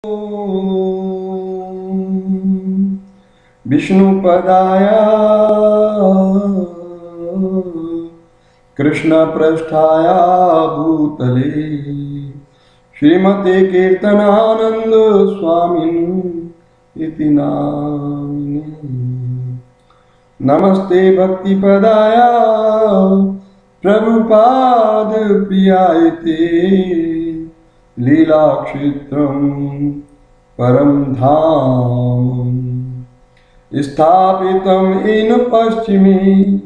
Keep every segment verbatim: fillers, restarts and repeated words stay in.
विष्णुपदाय कृष्णपृष्ठाय भूतले श्रीमते कीर्तनानंद स्वामिन् इति नामिने। नमस्ते भक्तिपदाय प्रभुपाद प्रियाय ते लीलाक्षेत्रं परम धाम स्थापितं येन पश्चिमे।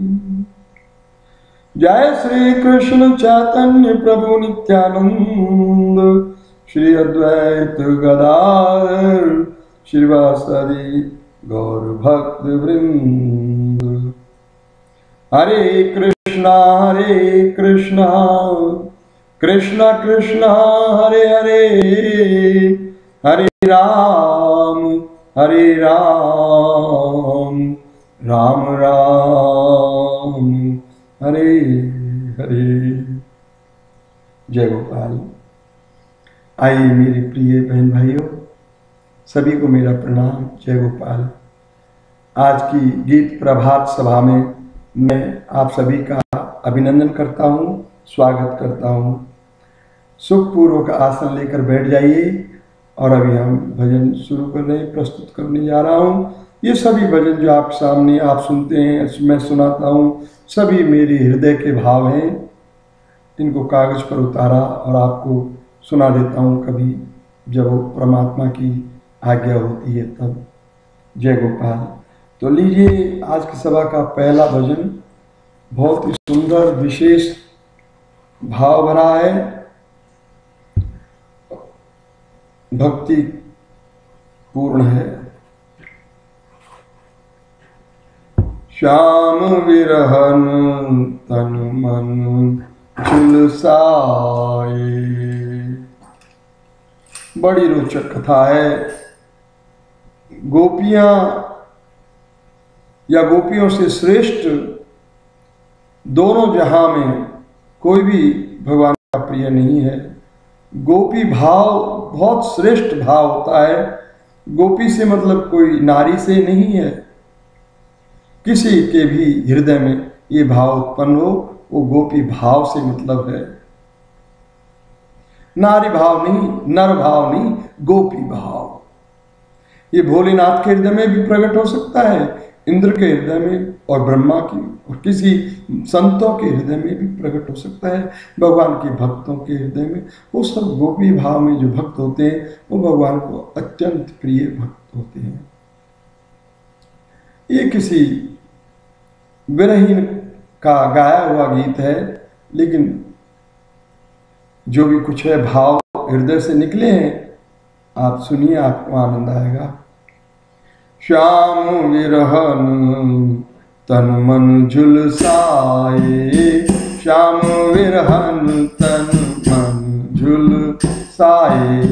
जय श्री कृष्ण चैतन्य प्रभु नित्यानंद श्री अद्वैत गदाधर श्रीवासदि गौर भक्त वृंद। हरे कृष्णा हरे कृष्णा कृष्णा कृष्णा हरे हरे, हरे राम हरे राम राम राम हरे हरे। जय गोपाल। आइए मेरे प्रिय बहन भाइयों, सभी को मेरा प्रणाम। जय गोपाल। आज की गीत प्रभात सभा में मैं आप सभी का अभिनंदन करता हूँ, स्वागत करता हूँ। सुखपूर्वक आसन लेकर बैठ जाइए और अभी हम भजन शुरू कर रहे हैं, प्रस्तुत करने जा रहा हूँ। ये सभी भजन जो आपके सामने आप सुनते हैं, मैं सुनाता हूँ, सभी मेरे हृदय के भाव हैं। इनको कागज पर उतारा और आपको सुना देता हूँ कभी जब वो परमात्मा की आज्ञा होती है तब। जय गोपाल। तो लीजिए, आज की सभा का पहला भजन बहुत ही सुंदर विशेष भाव भरा है, भक्ति पूर्ण है। श्याम विरहन तन मन झुलसाए। बड़ी रोचक कथा है। गोपियां या गोपियों से श्रेष्ठ दोनों जहां में कोई भी भगवान का प्रिय नहीं है। गोपी भाव बहुत श्रेष्ठ भाव होता है। गोपी से मतलब कोई नारी से नहीं है। किसी के भी हृदय में ये भाव उत्पन्न हो, वो गोपी भाव से मतलब है। नारी भाव नहीं, नर भाव नहीं, गोपी भाव। ये भोलेनाथ के हृदय में भी प्रकट हो सकता है, इंद्र के हृदय में और ब्रह्मा की और किसी संतों के हृदय में भी प्रकट हो सकता है, भगवान के भक्तों के हृदय में। वो सब गोपी भाव में जो भक्त होते हैं वो भगवान को अत्यंत प्रिय भक्त होते हैं। ये किसी विरहीन का गाया हुआ गीत है, लेकिन जो भी कुछ है भाव हृदय से निकले हैं, आप सुनिए, आपको आनंद आएगा। श्याम विरहन तन मन झुलसाए, श्याम विरहन तन मन झुलसाए।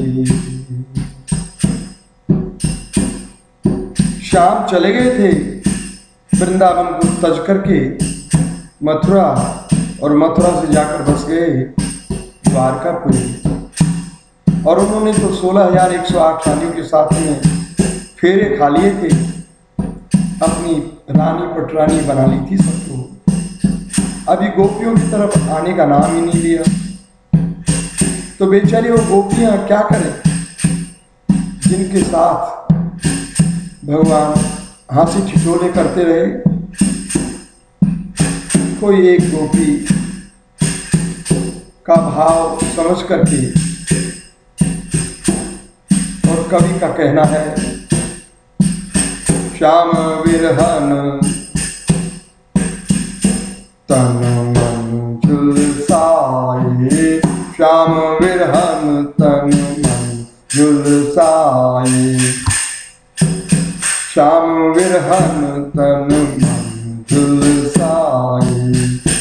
श्याम चले गए थे वृंदावन को तज करके मथुरा, और मथुरा से जाकर बस गए द्वारकापुरी। और उन्होंने तो सोलह हजार एक सौ आठ रानियों के साथ में फेरे खा लिए थे, अपनी रानी पटरानी बना ली थी सबको। अभी गोपियों की तरफ आने का नाम ही नहीं लिया। तो बेचारी वो गोपियां क्या करें जिनके साथ भगवान हंसी ठिठोले करते रहे। कोई एक गोपी का भाव समझ करके, और कवि का कहना है, श्याम विरहन तन मन झुलसाए, श्याम विरहन तन मन झुलसाए, श्याम विरहन तन मन झुलसाए।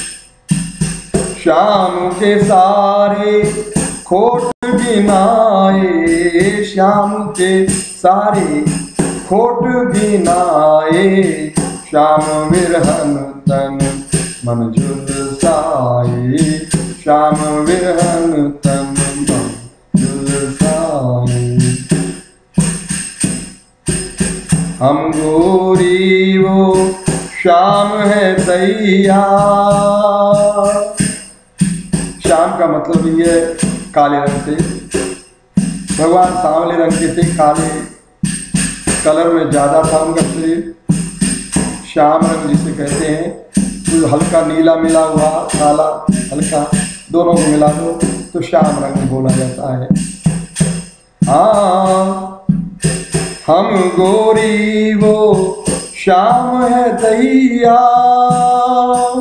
श्याम के सारे खोट गिनाए, श्याम के सारे खोट गिनाए, श्याम विरहन तन मन झुलसाए, श्याम विरहन तन मन झुलसाए। हम गोरी वो श्याम है तैयार। श्याम का मतलब ये है काले रंग से। भगवान सांवले रंग के थे, काले कलर में ज्यादा था उनका शरीर। श्याम रंग जिसे कहते हैं, तो हल्का नीला मिला हुआ, काला हल्का, दोनों को मिला दो तो श्याम रंग बोला जाता है। हाँ, हम गोरी वो श्याम है तैयार।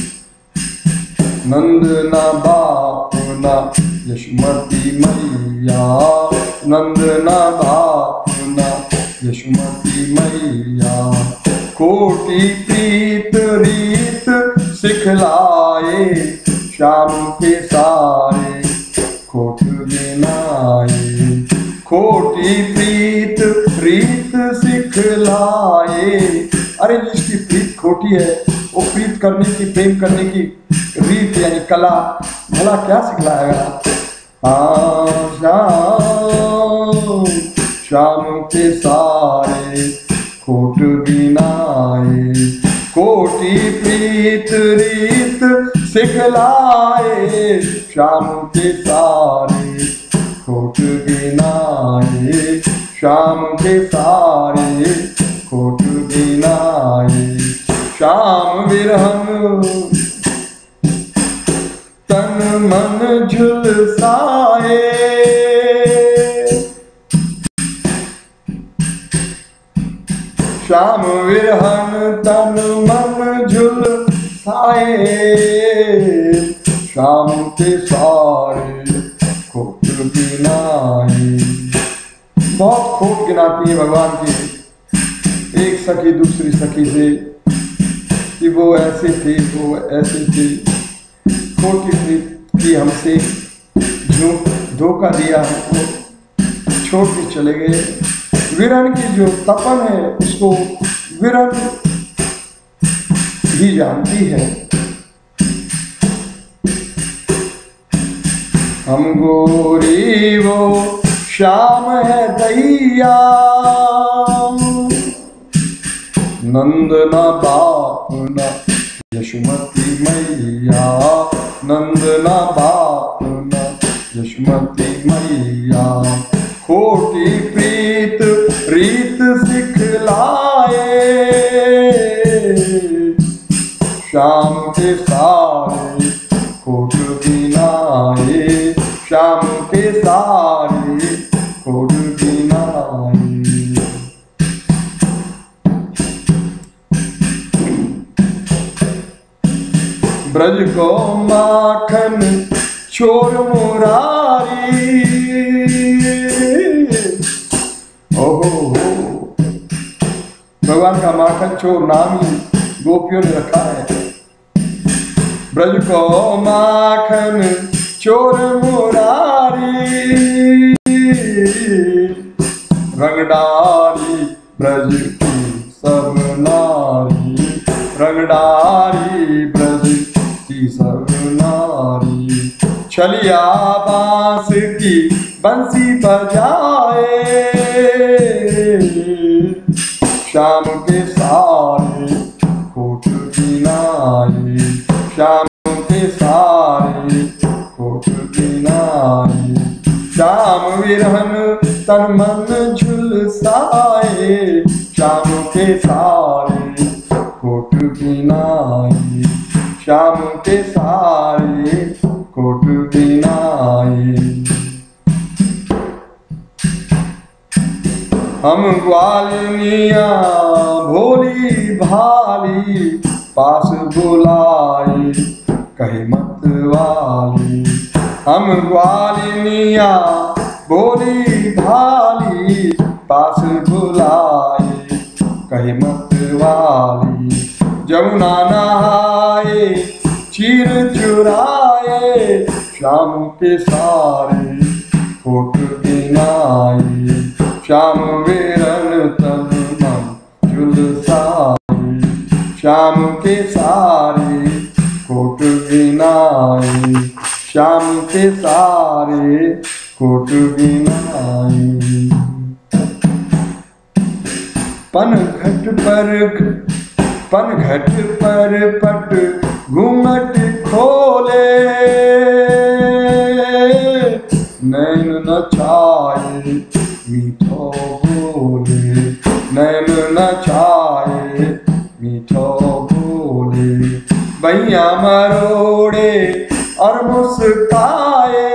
नंद ना बाप ना यशोमती मैया, नंद ना बाप ना यशोमती मैया। कोटि प्रीत रीत सिखलाए, श्याम के सारे कोट गिनाए। कोटि प्रीत रीत सिखलाए। अरे जिसकी प्रीत खोटी है, वो प्रीत करने की, प्रेम करने की रीत यानी कला भला क्या सिखलाएगा। हाँ, श्याम श्याम के सारे कोट गिनाए। कोटि प्रीत रीत सिखलाए, श्याम के सारे कोट गिनाए। श्याम के सारे कोट गिनाए। श्याम विरहन तन मन झुलसाए। श्याम विरहन तन मन झुलसाए। श्याम के सारे खोट गिनाए। बहुत खोट गिनाती है भगवान की एक सखी दूसरी सखी से, कि वो ऐसे थे, वो ऐसे थे। खोटी की हमसे झूठ धोखा दिया, हमको छोड़ के चले गए। विरन की जो तपन है उसको विरन भी जानती है। हम गोरी वो श्याम है दैया, नंद ना बाप ना यशोमती मैया। नंद ना बाप ना यशोमती मैया। खोटी प्रीत रीत सिखलाए, श्याम के सारे कोट गिनाए। श्याम के सारे कोट गिनाए। ब्रज को माखन चोर मुरारी। ओहो, भगवान का माखन चोर नाम ही गोपियों ने रखा है। ब्रज को माखन चोर मुरारी, रंगडारी ब्रज की सब नारी। रंगडारी ब्रज की सब नारी। छलिया बांस की बंसी बजाए, श्याम के सारे कोट गिनाए। श्याम के सारे कोट गिनाए। श्याम विरहन तन मन झुलसाए। श्याम के सारे कोट गिनाए। श्याम के सारे कोट गिनाए। हम ग्वालिनिया भोली भाली, पास बुलाए कहे मत वाली। हम ग्वालिनिया भोली भाली, पास बुलाए कहे मत वाली। जमुना नहाए चीर चुराए, श्याम के सारे कोट गिनाए। श्याम विरन तन मन झुलसाए। श्याम के सारे कोट गिनाए। श्याम के सारे कोट गिनाए। पन घट पर पन घट पर पट घूमट खोले, नैन नचाए मीठो बोले, नैन नचाए मीठो बोले, भैया मरोड़े और मुस्काए,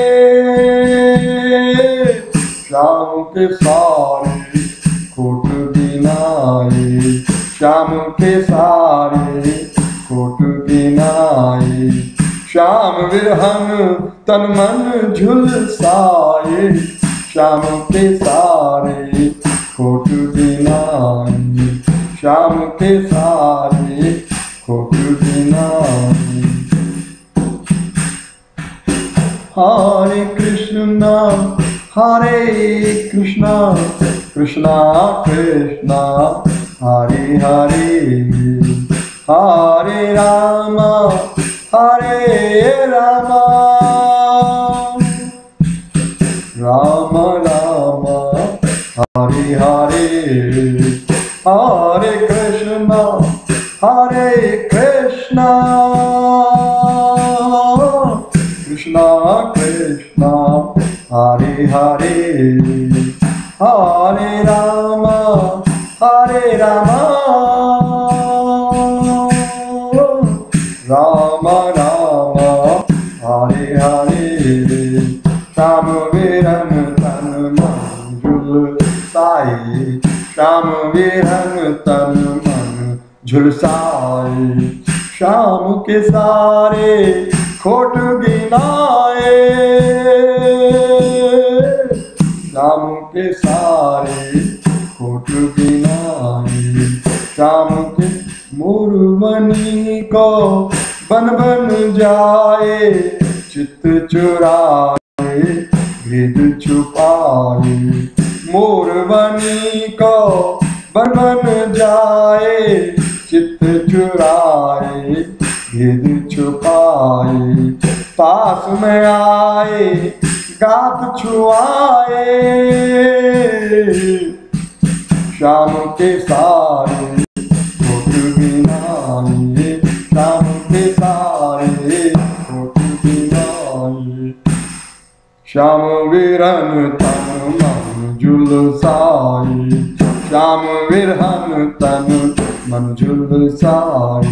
शाम के सारे खोट गिनाए, शाम के सारे खोट गिनाए, शाम विरहन तन मन झुलसाए, शाम के सारे खोट गिनाए, शाम के सारे खोट गिनाए। हरे कृष्णा हरे कृष्णा कृष्णा कृष्णा हरे हरे, हरे रामा हरे रामा, राम राम हरे हरे, हरे कृष्णा हरे कृष्णा, कृष्णा कृष्णा हरे हरे, हरे राम हरे राम, राम राम हरे हरे, श्याम विरन तन मन झुलसाए, श्याम विरन तन मन झुलसाए, शाम के सारे खोट गिनाए, शाम के सारे खोट गिनाए, शाम के मुरवनी को बन बन जाए, चित्त चुराए भेद छुपाए, मोरबनी को बन बन जाए, चित्त चुराए भेद छुपाए, पास में आए गात छुआए, शाम के सारे खोट गिनाए, शाम के सारे खोट गिनाए, श्याम विरन तन मन झुलसाए, श्याम विरहन तन मन झुलसाए,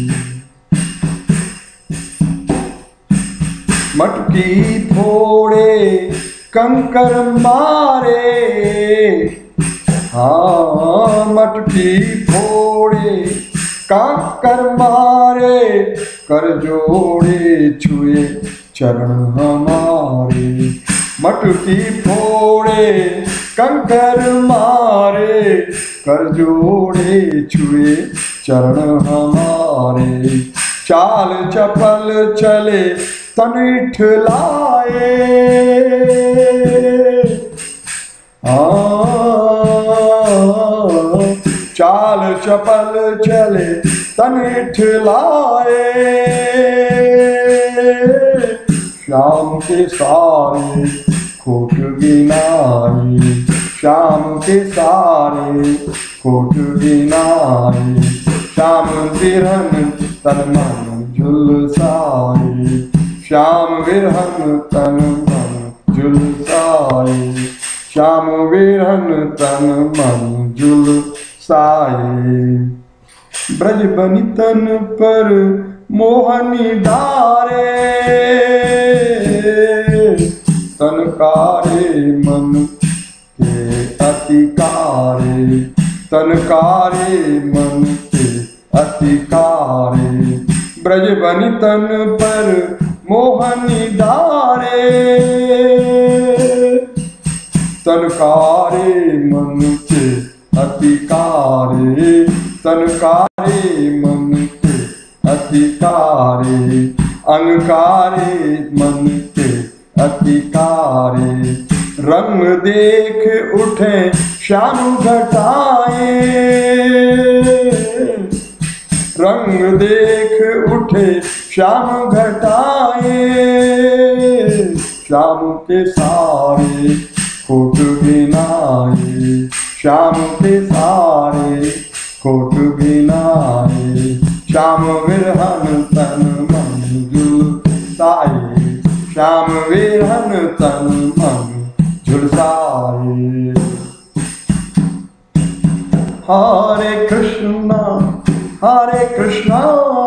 मटकी फोड़े कंकर मारे, हाँ मटकी फोड़े कंकर मारे, कर जोड़े छुए चरण हमारे, मटकी फोड़े कंकर मारे, कर जोड़े छुए चरण हमारे, चाल चपल चले तन इठलाए, चाल चपल चले तन इठलाए, शाम के सारे खोट गिनाए, शाम के सारे खोट गिनाए, श्याम विरहन तन मन झुलसाए, श्याम विरहन तन मन झुलसाए, श्याम विरहन तन मन झुलसाए, ब्रज बनि तन पर मोहनी डारे, तनकारे मन के अतिकारे, तनकारे मन के अतिकारे, ब्रज बनि तन पर मोहनी डारे, तनकारे मन के अतिकारे, तनकारे मन के अतिकारे, अंगकारे मन के अतिकारे, रंग देख उठे श्याम घटाए, रंग देख उठे श्याम घटाए, श्याम के सारे खोट गिनाए, श्याम के सारे कोट गिनाए, श्याम विरहन तन मन झुलसाए, श्याम विरहन तन मन झुलसाए। हरे कृष्णा हरे कृष्णा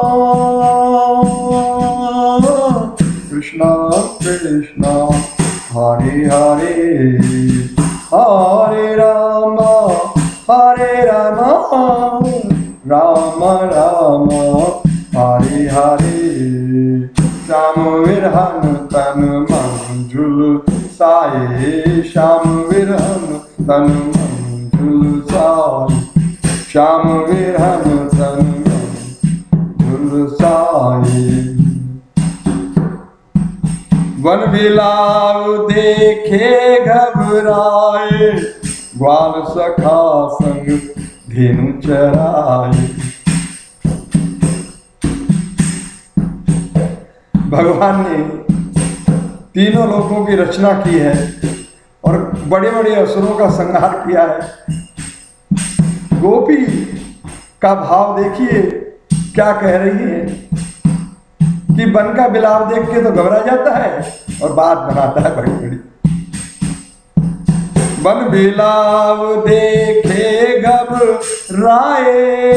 कृष्णा कृष्णा हरे हरे, हरे राम हरे राम राम राम हरे हरे। श्याम विरहन तन मन झुलसाए, श्याम विरहन तन मन झुलसाए, श्याम विरहन तन मन झुलसाए। वन बिलाव देखे घबराए, ग्वाल सखा संग धेनु चराए। भगवान ने तीनों लोगों की रचना की है और बड़े बड़े असुरों का संहार किया है। गोपी का भाव देखिए क्या कह रही है कि वन का बिलाव देख के तो घबरा जाता है और बात बनाता है बड़ी बड़ी। वन बिलाव देखे घबराए,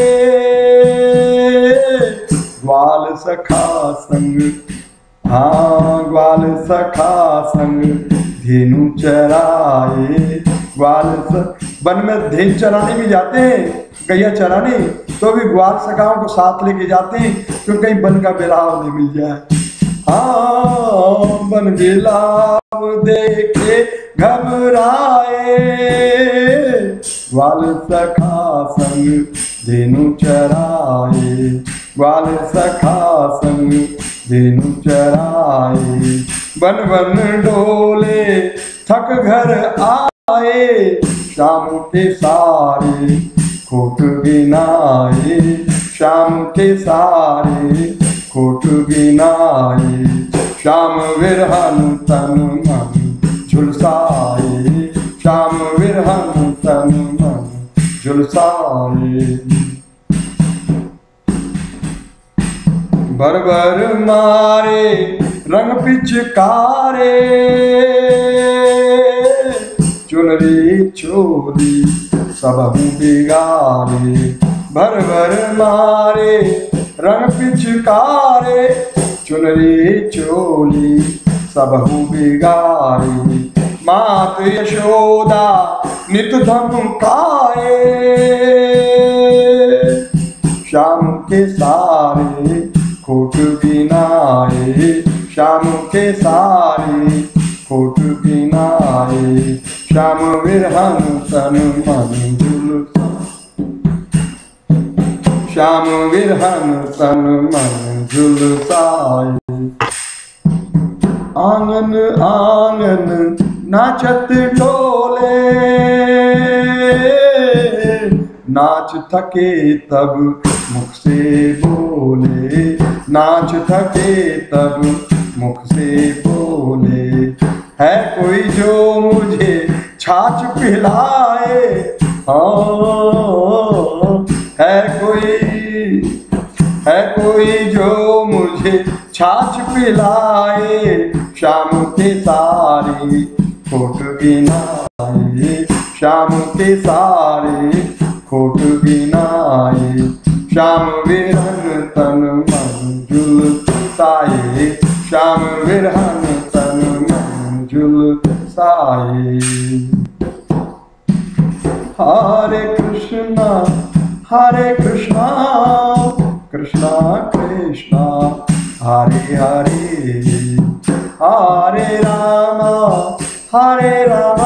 ग्वाल सखा संग, हाँ ग्वाल सखा संग धेनु चराए। ग्वाल वन में धेनु चराने भी जाते हैं, गैया चराने, तो भी ग्वाल सखाओं को साथ लेके जाते हैं क्योंकि कहीं वन का बिलाव नहीं मिल जाए। हाँ वन बिलाव देखे घबराए, ग्वाल सखा संग धेनु चराए, ग्वाल सखा संग धेनु चराए। वन वन डोले थक घर आए, श्याम के सारे कोट गिनाए, श्याम के सारे कोट गिनाए। श्याम विरहन तन मन झुलसाए, श्याम विरहन तन मन झुलसाए। बर बर मारे रंग पिचकारे, चुनरी चोली सबहु बिगारे। भर भर मारे रंग पिचकारे, चुनरी चोली सबहु बिगारे। मात यशोदा नित धमकाए, श्याम के सारे कोट गिनाए, श्याम के सारे कोट गिनाए। श्याम विरहन तन मन झुलसाए, श्याम विरहन तन मन झुलसाए। आंगन आंगन नाचत डोले, नाच थके तब मुख से बोले, नाच थके तब मुख से बोले। है कोई जो मुझे छाछ पिलाए, हाँ है कोई, है कोई जो मुझे छाछ पिलाए। श्याम के सारे कोट गिनाए, श्याम के सारे कोट गिनाए। श्याम विरहन तन मन झुलसाए, श्याम विरहन तन मन झुलसाए। हरे कृष्णा हरे कृष्णा कृष्णा कृष्णा हरे हरे, हरे राम हरे राम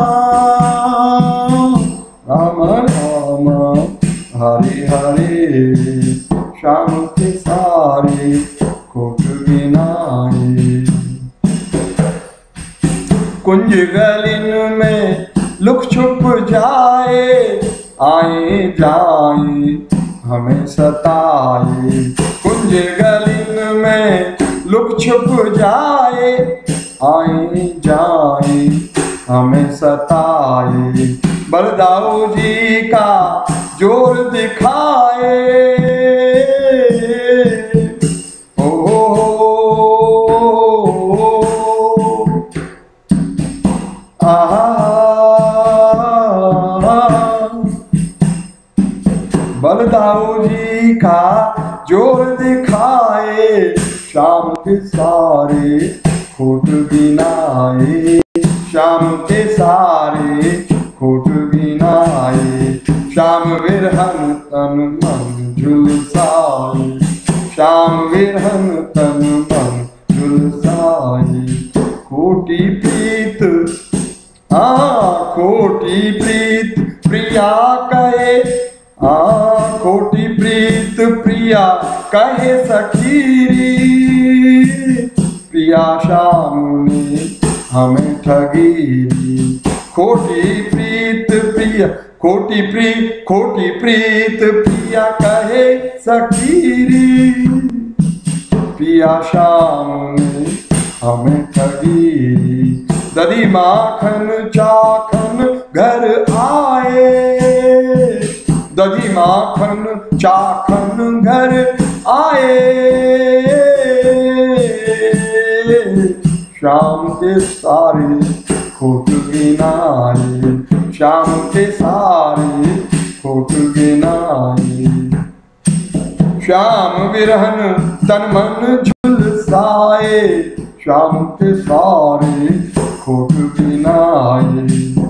राम राम हरे हरे। श्याम के सारे कोट गिनाए। कुंज गलिन में लुक छुप जाए, आए जाए हमें सताए। कुंज गलिन में लुक छुप जाए, आए जाए हमें सताए। बलदाऊ जी का जोर दिखाए। ओ आहा बलदाऊ जी का जोर दिखाए, शाम के सारे खोट गिनाए, शाम के सारे खोट गिनाए, श्याम विरहन तन मन झुलसाए, श्याम विरहन तन मन झुलसाए। खोटी प्रीत आ खोटी प्रीत प्रिया कहे, आ खोटी प्रीत प्रिया कहे सखीरी, प्रिया श्याम ने हमें ठगीरी। खोटी प्रीत प्रिया खोटी प्री खोटी प्रीत प्रिया कहे सखीरी, प्रिया श्याम ने हमें ठगीरी। दधी माखन चाखन घर आए, दधी माखन चाखन घर आए, शाम के सारे खोट गिनाए, शाम के सारे खोट गिनाए। श्याम विरहन तन मन झुलसाए, शाम के सारे खोट गिनाए।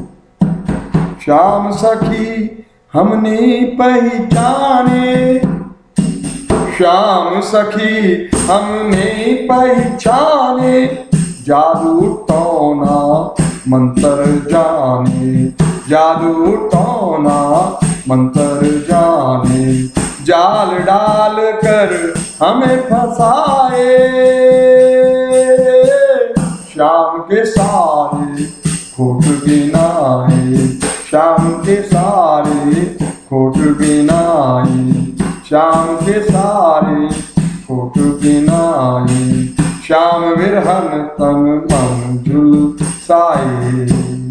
श्याम सखी हमने पहचाने, श्याम सखी हमने पहचाने, जादू टोना मंत्र जाने, जादू टोना मंत्र जाने। जाल डाल कर हमें फंसाए, शाम के सारे खोट गिनाए, शाम के सारे खोट गिनाए, शाम के सारे खोट गिनाए। श्याम विरहन तन मन झुलसाए,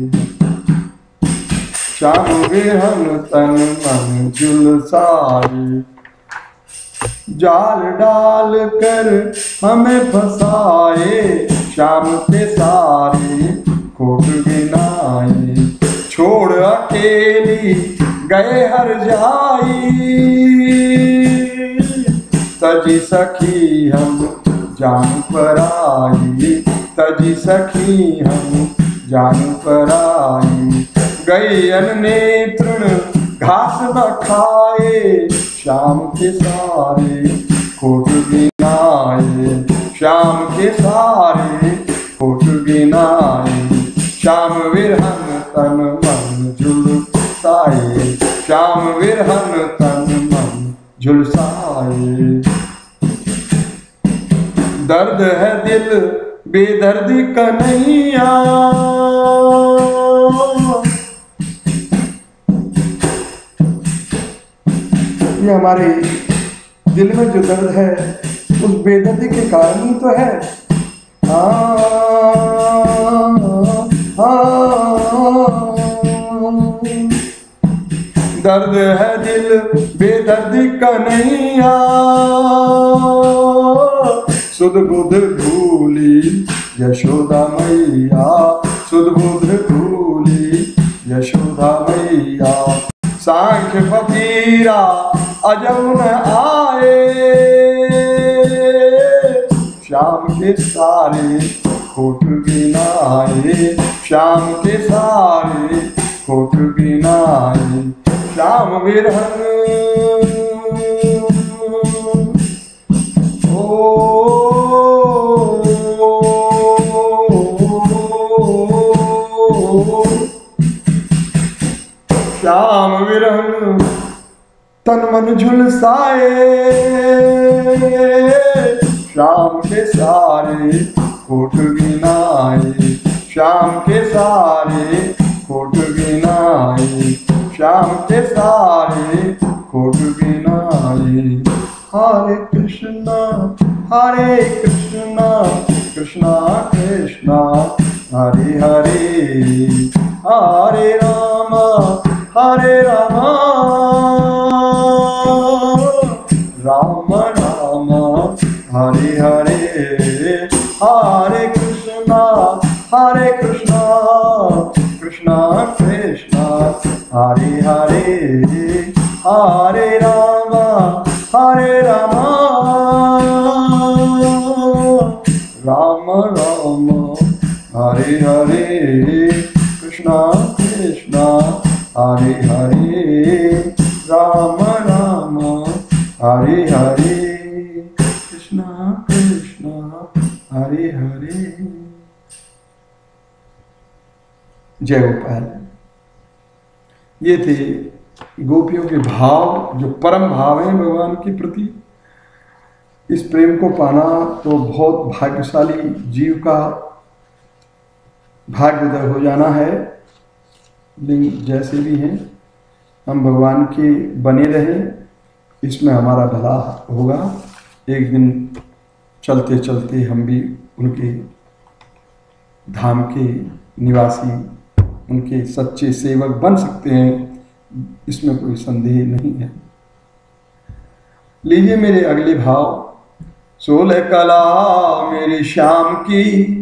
श्याम विरहन तन मन झुलसाए। जाल डाल कर हमें फंसाए, शाम के सारे खोट गिनाए। छोड़ अकेली गए हर जाई, तजी सखी हम जान पर आई, तजी सखी हम जान पर आई। गई अननेत्रन घास न खाए, शाम के सारे खोट गिनाए, शाम के सारे खोट गिनाए। श्याम विरहन तन मन झुलसाए, श्याम विरहन तन मन झुलसाए। दर्द है दिल बेदर्दी कन्हैया, ये हमारे दिल में जो दर्द है उस बेदर्दी के कारण ही तो है। आ, आ, दर्द है दिल बेदर्दी कन्हैया, सुध बुध भूली यशोदा मैया, सुध बुध भूली यशोदा मैया। सांख्य फकीरा अजब न आए, श्याम के सारे खोट गिनाए, श्याम के सारे खोट गिनाए। श्याम विरहन श्याम विरहन तन मन झुलसाए, श्याम के सारे खोट गिनाए, श्याम के सारे खोट गिनाए, श्याम के सारे खोट गिनाए। हरे कृष्णा हरे कृष्णा कृष्णा कृष्णा हरे हरे, हरे राम हरे रामा राम राम हरे हरे हरे कृष्णा हरे कृष्णा कृष्णा कृष्णा हरे हरे हरे राम हरे राम राम राम हरे हरे कृष्णा कृष्णा हरे हरे राम राम हरे हरे कृष्णा कृष्णा हरे हरे। जय गोपाल। ये थे गोपियों के भाव, जो परम भाव हैं भगवान के प्रति। इस प्रेम को पाना तो बहुत भाग्यशाली जीव का भाग्योदय हो जाना है। लेकिन जैसे भी हैं, हम भगवान के बने रहें, इसमें हमारा भला होगा। एक दिन चलते चलते हम भी उनके धाम के निवासी, उनके सच्चे सेवक बन सकते हैं, इसमें कोई संदेह नहीं है। लीजिए मेरे अगले भाव। सोलह कला मेरे श्याम की।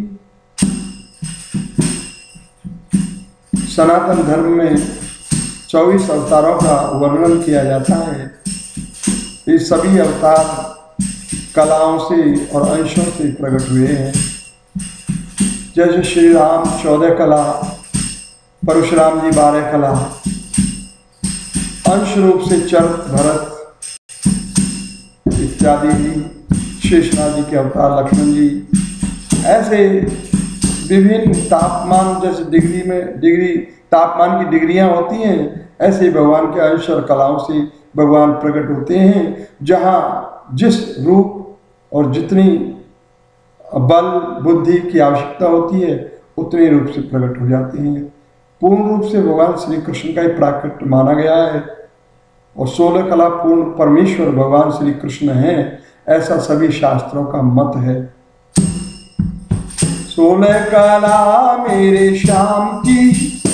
सनातन धर्म में चौबीस अवतारों का वर्णन किया जाता है। ये सभी अवतार कलाओं से और अंशों से प्रकट हुए हैं। जैसे श्री राम चौदह कला, परशुराम जी बारह कला, अंश रूप से चरक भरत इत्यादि, शेषनाग जी के अवतार लक्ष्मण जी, ऐसे विभिन्न तापमान, जैसे डिग्री में डिग्री तापमान की डिग्रियां होती हैं, ऐसे भगवान के अंश और कलाओं से भगवान प्रकट होते हैं। जहाँ जिस रूप और जितनी बल बुद्धि की आवश्यकता होती है, उतने रूप से प्रकट हो जाते हैं। पूर्ण रूप से भगवान श्री कृष्ण का ही प्राकट माना गया है, और सोलह कला पूर्ण परमेश्वर भगवान श्री कृष्ण हैं, ऐसा सभी शास्त्रों का मत है। सोलह कला मेरे श्याम की,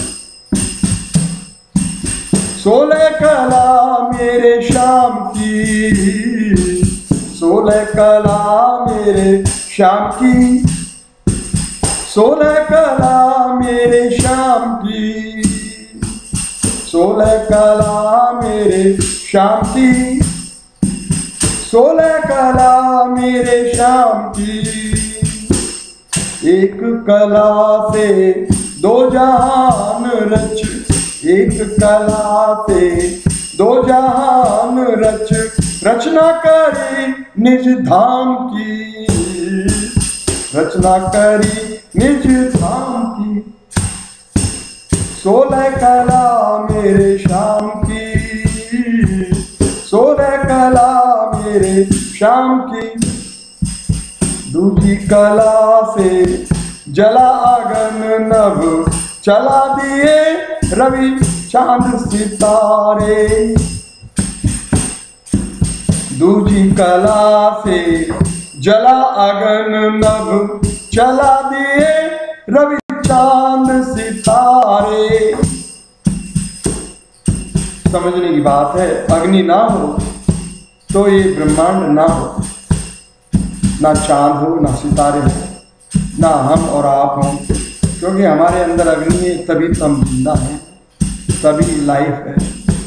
सोलह कला मेरे श्याम की, सोलह कला मेरे श्याम की, सोलह कला मेरे श्याम की, सोलह कला मेरे श्याम की, सोलह कला मेरे श्याम की। एक कला से दो जहान रच, एक कला से दो जहान रच, रचना करी निज धाम की, रचना करी निज धाम की। सोलह कला मेरे श्याम की, सोलह कला मेरे श्याम की। दूजी कला से जला अगन नभ, चला दिए रवि चांद सितारे। दूजी कला से जला अगन नभ, चला दिए रवि चांद सितारे। समझने की बात है, अग्नि ना हो तो ये ब्रह्मांड ना हो, ना चांद हो, ना सितारे हो, ना हम और आप हों। क्योंकि हमारे अंदर अग्नि है, तभी तो हम जिंदा हैं, तभी लाइफ है।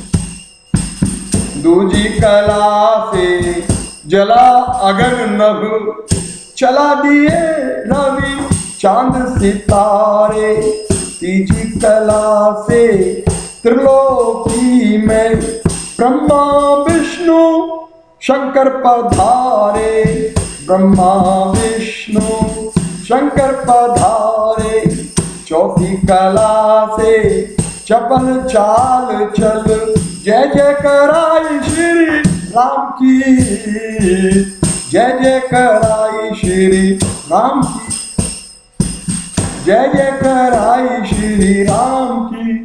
दूजी कला से जला अगन नभ, चला दिए रवि चांद सितारे। तीजी कला से त्रिलोकी में ब्रह्मा विष्णु शंकर पधारे, ब्रह्मा विष्णु शंकर पधारे। चौथी कला से चपल चाल चल, जय जय कराई श्री राम की, जय जय कराई श्री राम की, जय जय कराई श्री राम की।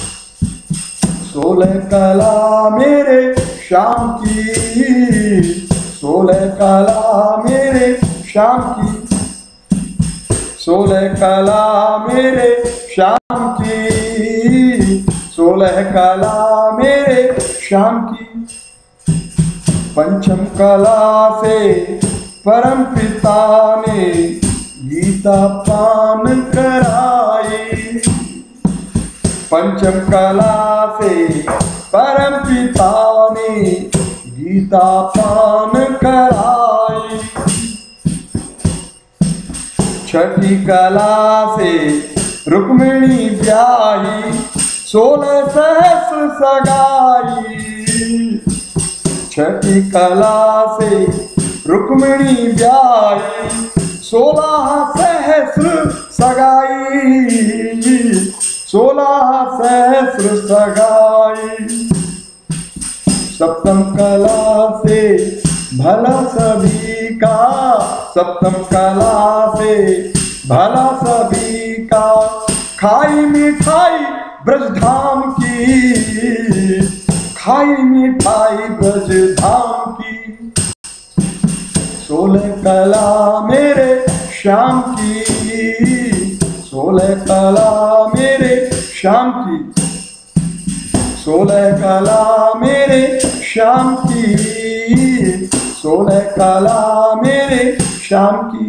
सोलह कला मेरे श्याम की, सोलह कला मेरे श्याम की, सोलह कला मेरे श्याम की, सोलह कला मेरे श्याम की। पंचम कला से परम पिता ने गीता पान कराई। पंचम कला से परम पिता ने गीता पान कराई। छठी कला से रुक्मिणी ब्याही सोलह सहस्र सगाई। छठी कला से रुक्मिणी ब्याही सोलह सहस्र सगाई। सोलह सहस्र सगाई। सप्तम कला से भला सभी का, सप्तम कला से भला सभी का, खाई मिठाई ब्रजधाम की, खाई मिठाई ब्रजधाम की। सोलह कला मेरे श्याम की, सोलह कला मेरे श्याम की। सोलह कला मेरे श्याम की, सोलह कला मेरे श्याम की।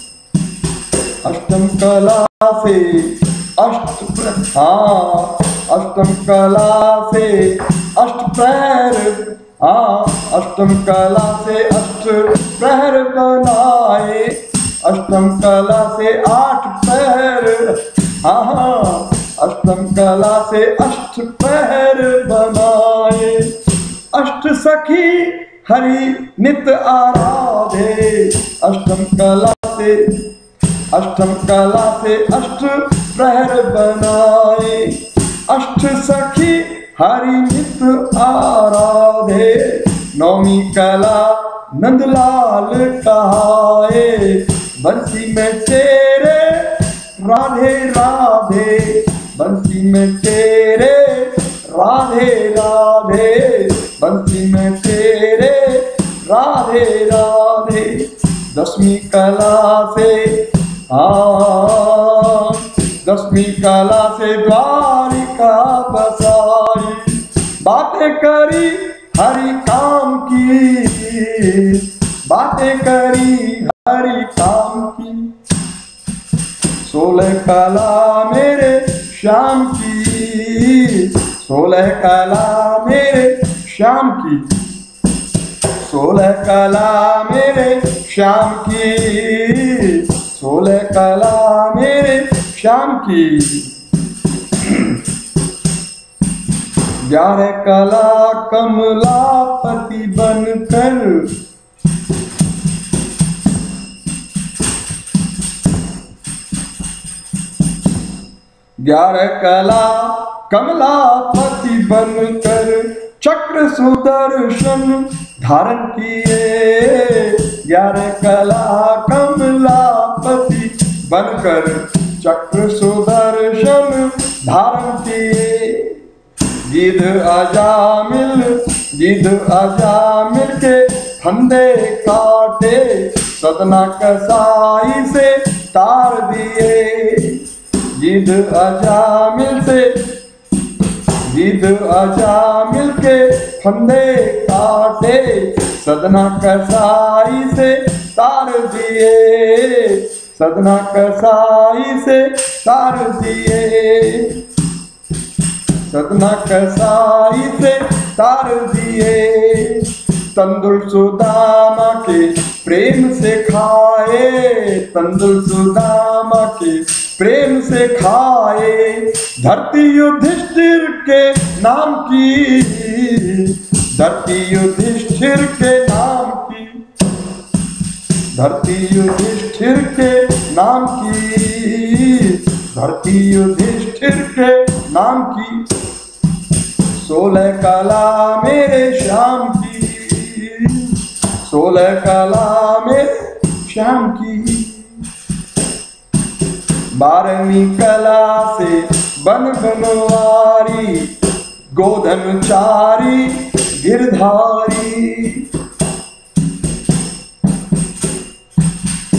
अष्टम कला से अष्ट हाँ अष्टम कला से अष्ट प्रहर, हाँ अष्टम कला से अष्ट प्रहर बनाए। अष्टम कला से आठ प्रहर, हाँ अष्टम कला से अष्ट प्रहर बनाए। अष्ट सखी हरि नित आराधे। अष्टम कला से अष्टम कला से अष्ट प्रहर बनाए। अष्ट सखी हरि नित आराधे। नौमी कला नंदलाल कहाए। बंसी में तेरे राधे राधे, बंसी में तेरे राधे राधे, बंसी में तेरे राधे राधे। दसवीं कला से हाँ दसवीं कला से द्वारिका बसाई। बातें करी हरि काम की, बातें करी हरि काम की। सोलह कला मेरे श्याम की, सोलह कला मेरे श्याम की। सोलह कला मेरे श्याम की, सोलह कला मेरे श्याम की। ग्यारह कला कमलापति बनकर, ग्यारह कला कमलापति बनकर चक्र सुदर्शन धारण किए। ग्यारह कला कमलापति बनकर चक्र सुदर्शन धारण किए। गिद्ध अजामिल, गिद्ध अजामिल के फंदे काटे, सदना कसाई से तार दिए। गिद्ध अजामिल से, गिद्ध अजामिल के फंदे काटे, सदना कसाई से तार दिए। सदना कसाई से तार दिए। सदना कसाई से तार दिए। तंदुल सुदामा के प्रेम से खाए, तंदुल सुदामा के प्रेम से खाए। धरती युधिष्ठिर के नाम की, धरती युधिष्ठिर के नाम की, धरती युधिष्ठिर के नाम की, धरती युधिष्ठिर के नाम की। सोलह कला मेरे श्याम की, सोलह कला मेरे श्याम की। बारहवीं कला से बन बनवारी, गोधनचारी गिरधारी।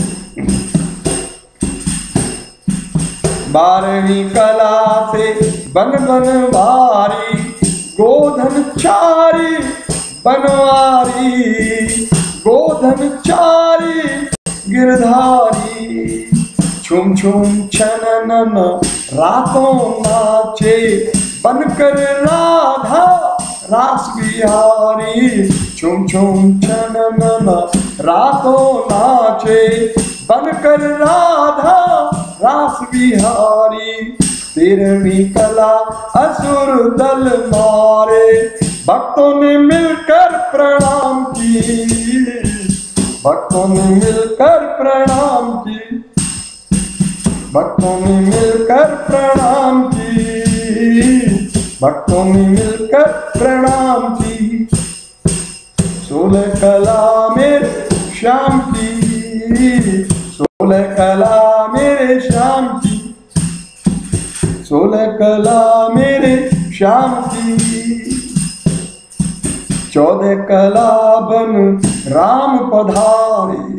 बारहवीं कला से बन बनवारी, गोधन चारी बनवारी, गोधन चारी गिरधारी। छुम छुम छननन रातों नाचे, बनकर राधा रास बिहारी। छुम छुम छननन रातों नाचे, बनकर राधा रास बिहारी। तेरहवीं कला असुर दल मारे, भक्तों ने मिलकर प्रणाम की, भक्तों ने मिलकर प्रणाम की, भक्तों ने मिलकर प्रणाम की, भक्तों ने मिलकर प्रणाम की। सोलह कला मेरे श्याम की, सोलह कला मेरे श्याम की, सोलह कला मेरे श्याम की। चौदह कला बन राम पधारे,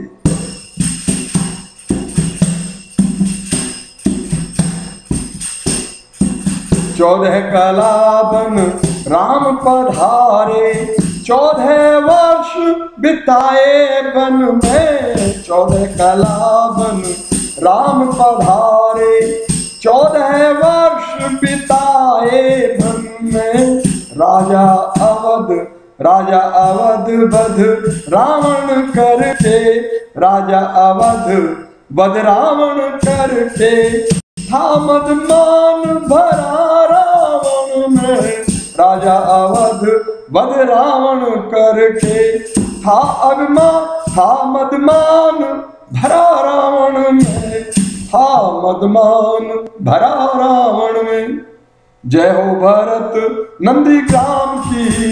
चौदह कला बन राम पधारे। चौदह वर्ष बिताए वन में, चौदह कला बन राम पधारे। चौदह वर्ष बिताए वन में, राजा अवध, राजा अवध वध रावण करके, राजा अवध वध रावण करके। था मदमान भरा रावण में, राजा अवध वध रावण करके। था अभिमान, था मदमान भरा रावण में, था मदमान भरा रावण में। जय हो भरत नंदी ग्राम की,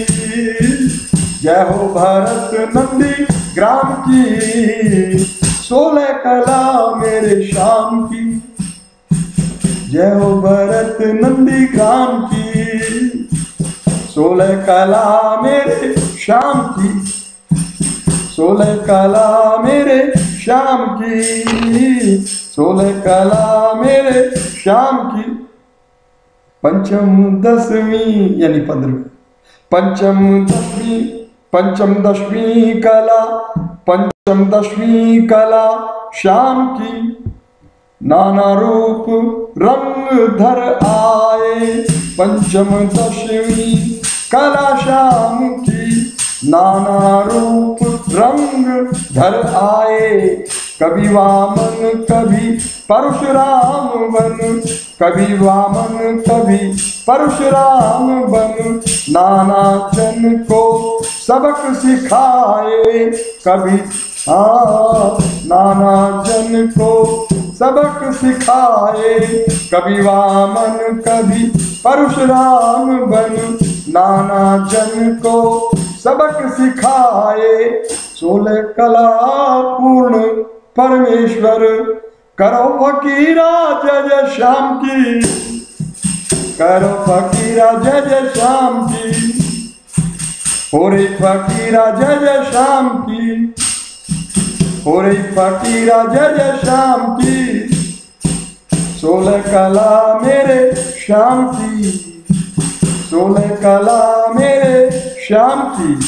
जय हो भरत नंदी ग्राम की। सोलह कला मेरे श्याम की, जय हो भरत नंदी ग्राम की। सोलह कला मेरे श्याम की, सोलह कला मेरे श्याम की, सोलह कला मेरे श्याम की। पंचम दसवीं यानी पंद्रहवीं, पंचम दसवीं, पंचम दसवीं कला, पंचम दसवीं कला श्याम की। नाना रूप रंग धर आए, पंचम दशवीं कला श्याम की। नाना रूप रंग धर आए, कभी वामन कभी परशुराम बन, कभी वामन कभी परशुराम बन। नाना जन को सबक सिखाए, कभी हाँ नाना जन को सबक सिखाए। कभी वामन कभी परशुराम बन, नाना जन को सबक सिखाए। सोलह कला पूर्ण परमेश्वर, करो फकीरा जय जय श्याम की, करो फकीरा जय जय श्याम की। हो रे फकीरा जय जय श्याम की, हो रे फकीरा जय जय श्याम की। सोलह कला मेरे श्याम की, सोलह कला मेरे श्याम की।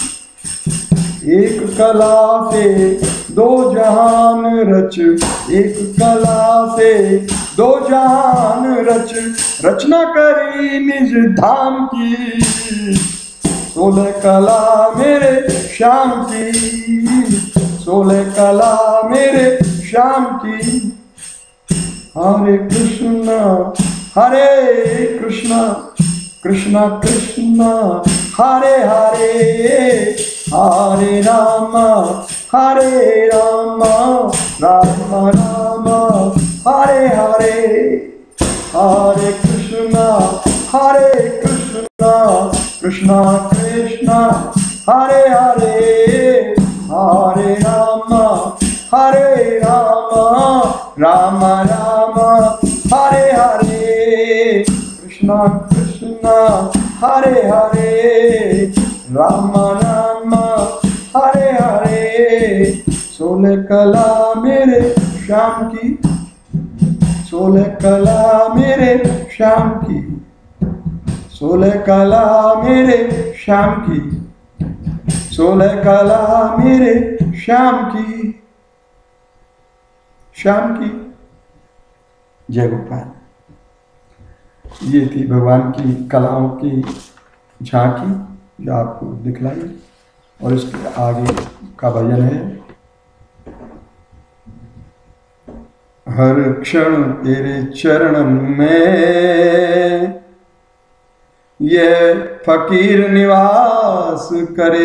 एक कला से दो जहान रच, एक कला से दो जहान रच, रचना करी निज धाम की। सोलह कला मेरे श्याम की, सोलह कला मेरे श्याम की। हरे कृष्णा हरे कृष्णा, कृष्णा कृष्णा हरे हरे, हरे राम हरे राम, राम राम हरे हरे। हरे कृष्णा हरे कृष्णा, कृष्णा कृष्णा हरे हरे, हरे राम हरे राम, राम राम हरे हरे। कृष्णा कृष्णा हरे हरे, राम राम हरे हरे। सोलह कला मेरे श्याम की, सोलह कला मेरे श्याम की। सोलह कला मेरे श्याम की, सोलह कला मेरे श्याम की, श्याम की। जय गोपाल। ये थी भगवान की कलाओं की झांकी जो आपको दिखलाई, और इसके आगे का भजन है। हर क्षण तेरे चरणन में ये फकीर निवास करे,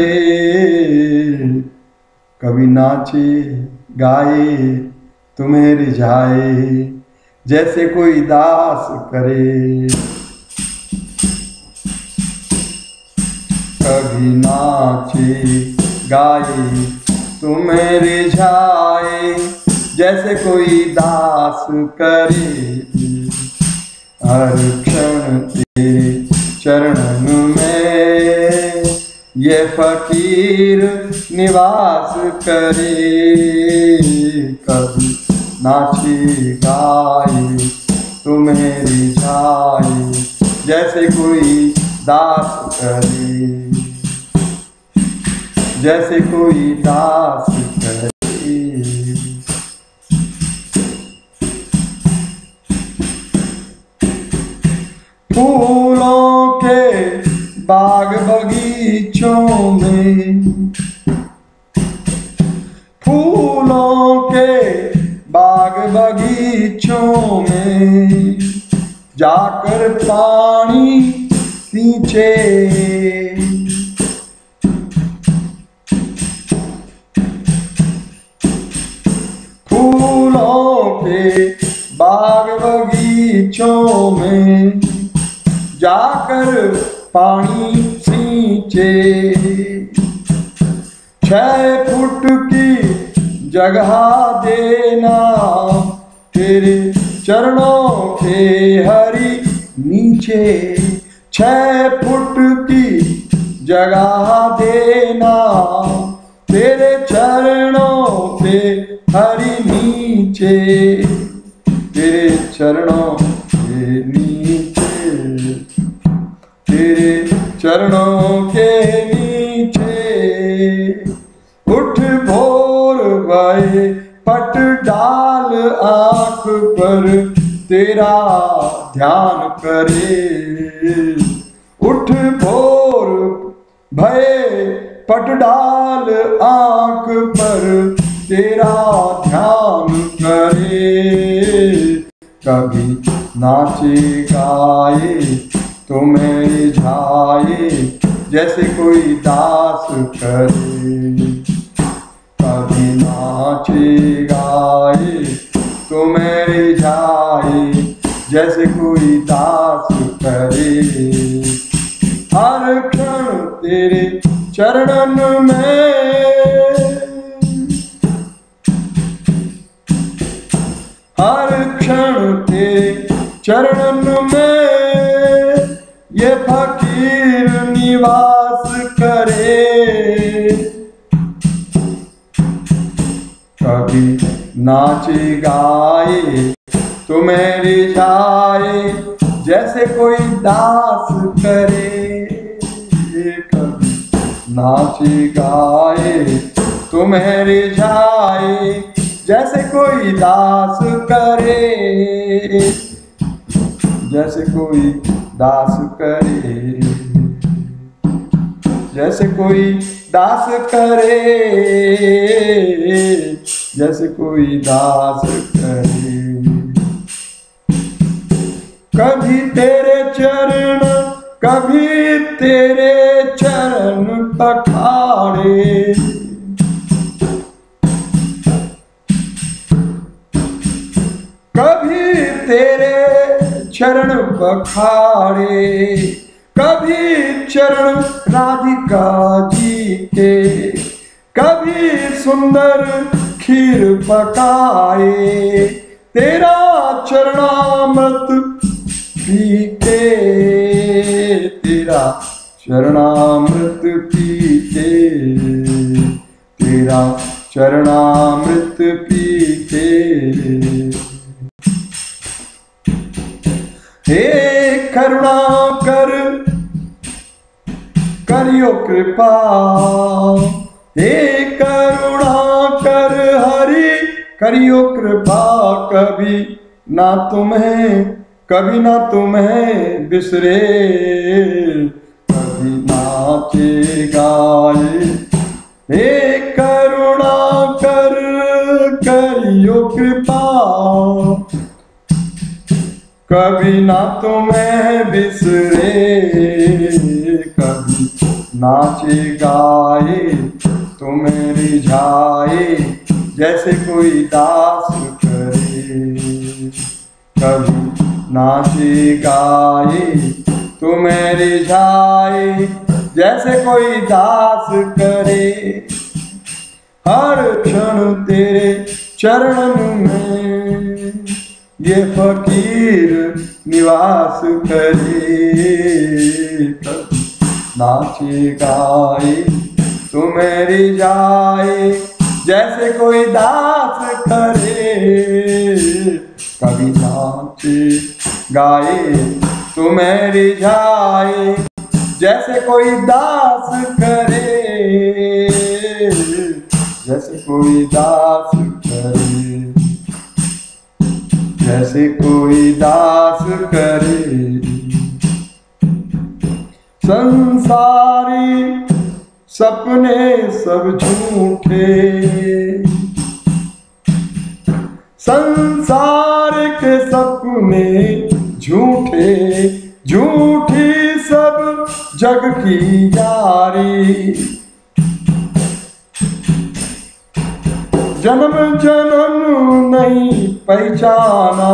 कभी नाचे गाए तुम्हें रिझाए जैसे कोई दास करे, कभी नाचे गाए तुम्हें रिझाए जैसे कोई दास करे। हर क्षण तेरे चरणन में ये फकीर निवास करे, कभी नाचे गाए तुम्हें रिझाए जैसे कोई दास करे, जैसे कोई दास करे। फूलों के बाग बगीचों में, फूलों के बाग बगीचों में जाकर पानी सींचे, फूलों के बाग बगीचों में जाकर पानी सींचे, छह फुट की जगह देना तेरे चरणों के हरि नीचे, छह फुट की जगह देना तेरे चरणों पे हरि नीचे, तेरे चरणों के नीचे, तेरे चरणों के नीचे। उठ भोर भये पट डाल आँख पर तेरा ध्यान करे, उठ भोर भये पट डाल आँख पर तेरा ध्यान करे, कभी नाचे गाए तुम्हें रिझाए जैसे कोई दास करे, कभी नाचे गाए तुम्हें रिझाए जैसे कोई दास करे। हर क्षण तेरे चरणन में, हर क्षण तेरे चरणन में ये फकीर निवास करे, कभी नाचे गाए तुम्हें रिझाए जैसे कोई दास करे, कभी नाचे गाए तुम्हें रिझाए जैसे कोई दास करे, जैसे कोई दास करे, जैसे कोई दास करे, जैसे कोई दास करे। कभी तेरे चरण, कभी तेरे चरण पखारे, कभी तेरे चरण पखारे, कभी चरण राधिका जी के, कभी सुंदर खीर पकाए तेरा चरणामृत पीते, तेरा चरणामृत पीते, तेरा चरणामृत पीते। हे करुणा कर करियो कृपा, हे करुणा कर हरि करियो कृपा, कभी ना तुम्हें कभी ना तुम्हें बिसरे, कभी नाचे गाए, हे करुणा कर करियो कृपा, कभी ना तुम्हें बिसरे, कभी नाचे गाए तुम्हें रिझाए, जैसे कोई दास करे, कभी नाचे गाए तुम्हें रिझाए, जैसे कोई दास करे, हर क्षण तेरे चरणन में ये फकीर निवास करे, कभी नाचे गाए तुम्हें रिझाए, जैसे कोई दास करे, कभी नाचे गाए तुम्हें रिझाए, जैसे कोई दास करे, जैसे कोई दास करे, जैसे कोई दास करे। संसारी सपने सब झूठे, संसार के सपने झूठे, झूठी सब जग की यारी, जन्म जन्म नहीं पहचाना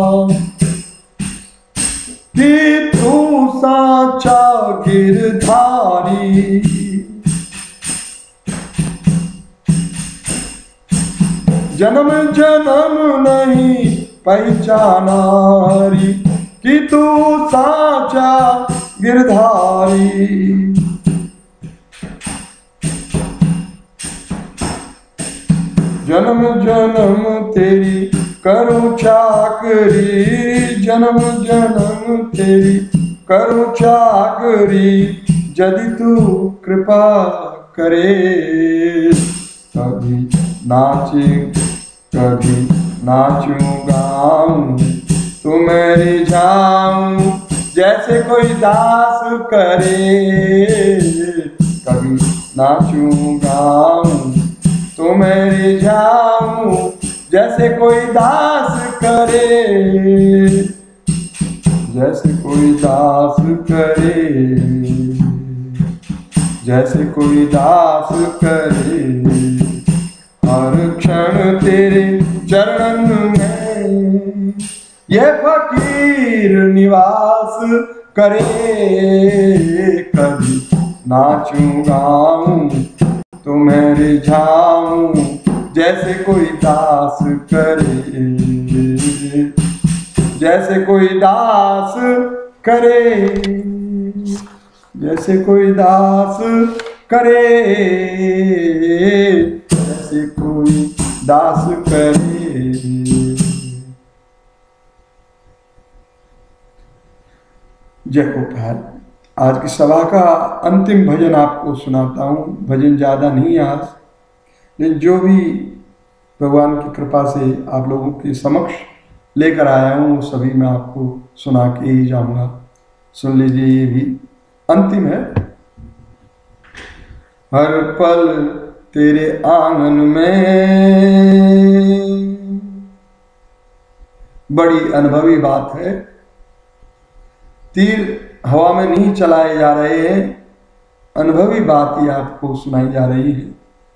कि तू साचा गिरधारी, जन्म जन्म नहीं पहचाना कि तू साचा गिरधारी, जन्म जन्म तेरी करूं चाकरी, जन्म जन्म तेरी करूं चाकरी, यदि तू कृपा करे, कभी नाचे कभी नाचूं गाऊं तुम्हें रिझाऊं, जैसे कोई दास करे, कभी नाचूं गाऊं तुम्हें रिझाऊं, जैसे कोई दास करे, जैसे कोई दास करे, जैसे कोई दास करे, हर क्षण तेरे चरणन में ये फकीर निवास करे, कभी नाचूं गाऊं तुम्हें रिझाऊं, जैसे कोई दास करे, जैसे कोई दास करे, जैसे कोई दास करे, जैसे कोई दास करे। जय गोपाल। आज की सभा का अंतिम भजन आपको सुनाता हूँ। भजन ज़्यादा नहीं आज, लेकिन जो भी भगवान की कृपा से आप लोगों के समक्ष लेकर आया हूँ वो सभी मैं आपको सुना के ही जाऊँगा। सुन लीजिए, ये भी अंतिम है। हर पल तेरे आंगन में, बड़ी अनुभवी बात है। तीर हवा में नहीं चलाए जा रहे हैं, अनुभवी बात ही आपको सुनाई जा रही है।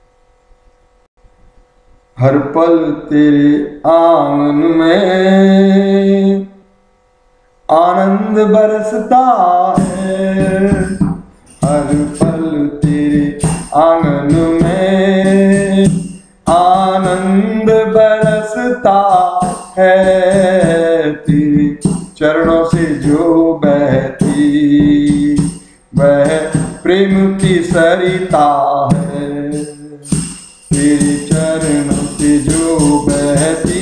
हर पल तेरे आंगन में आनंद बरसता है, हर पल तेरे आंगन में आनंद बरसता है, तेरे चरणों से जो बहती वह प्रेम की सरिता है, तेरे चरणों से जो बहती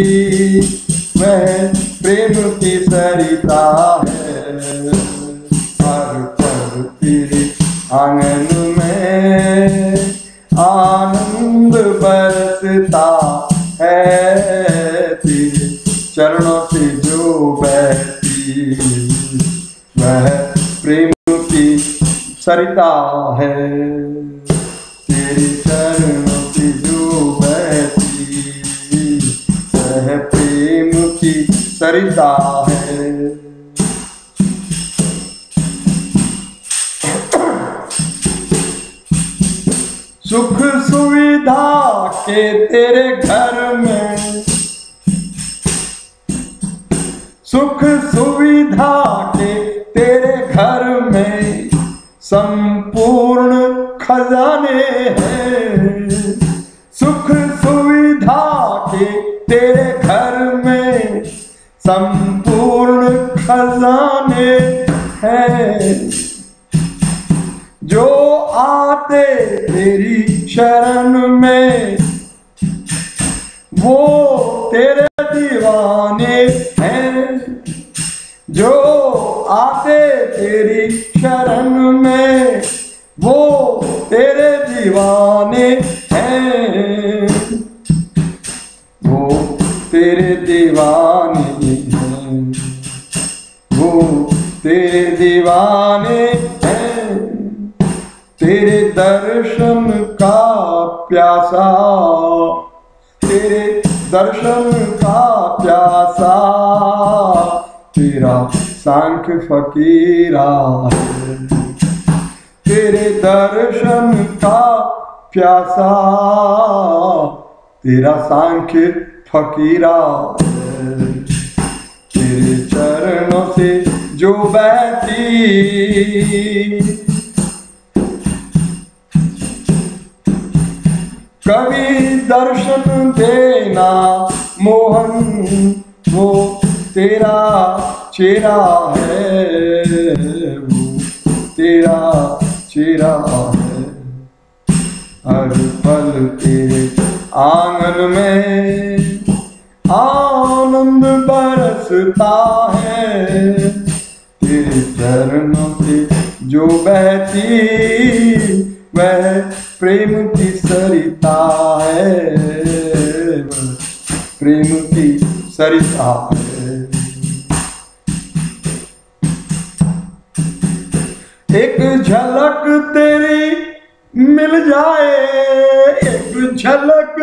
वह प्रेम की सरिता है। हर पल तेरे आंगन में आनंद बरसता है, तेरे चरणों से जो बहती वह प्रेम की सरिता है। तेरे चरणों से जो बहती वह प्रेम की सरिता है। सुख सुविधा के तेरे घर में, सुख सुविधा के तेरे घर में संपूर्ण खजाने हैं। सुख सुविधा के तेरे घर में संपूर्ण खजाने हैं। जो आते तेरी शरण में वो तेरे दीवाने हैं। जो आते तेरी शरण में वो तेरे दीवाने हैं। वो तेरे दीवाने हैं, वो तेरे दीवाने हैं। तेरे दर्शन का प्यासा, तेरे दर्शन का प्यासा, तेरा सांख फकीरा है। तेरे दर्शन का प्यासा, तेरा सांख फकीरा है। तेरे चरणों से जो बहती कभी दर्शन देना मोहन, वो तेरा चेहरा है, वो तेरा चेहरा है। हर पल तेरे आंगन में आनंद बरसता है। तेरे चरणों से जो बहती वह प्रेम की सरिता है, प्रेम की सरिता है। एक झलक तेरी मिल जाए, एक झलक,